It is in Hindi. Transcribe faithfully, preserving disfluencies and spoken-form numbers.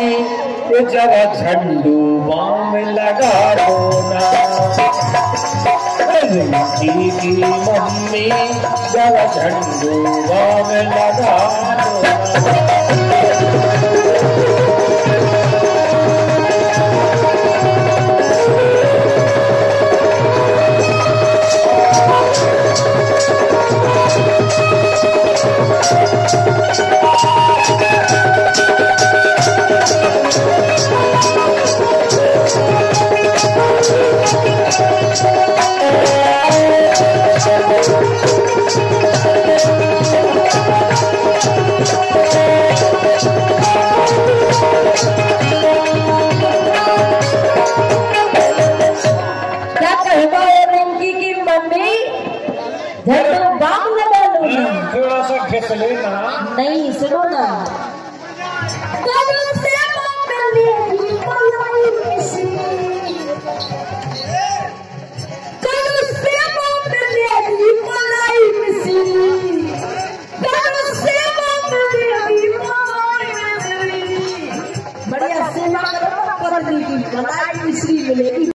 जरा झंडू बाम लगा दो ना। रिंकी की मम्मी जरा झंडू बाम लगा दो ना। झंडू बाम लगा लो ना। थोड़ा सा खिस लेना। नहीं सुनो ना। बढ़िया सेवा करो, पर दी की मलाई मिश्री मिलेगी।